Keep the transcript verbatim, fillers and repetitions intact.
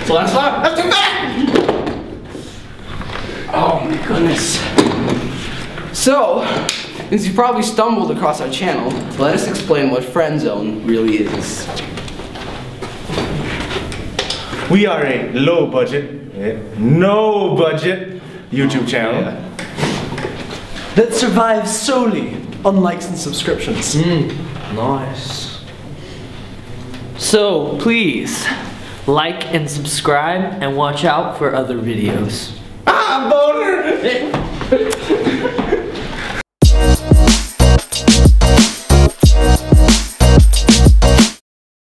So that's not. That's too bad. Oh my goodness. So, since you probably stumbled across our channel, let us explain what Friend Zone really is. We are a low budget, eh, no budget YouTube channel Yeah. that survives solely on likes and subscriptions. Mm, nice. So please like and subscribe and watch out for other videos. Ah, boner!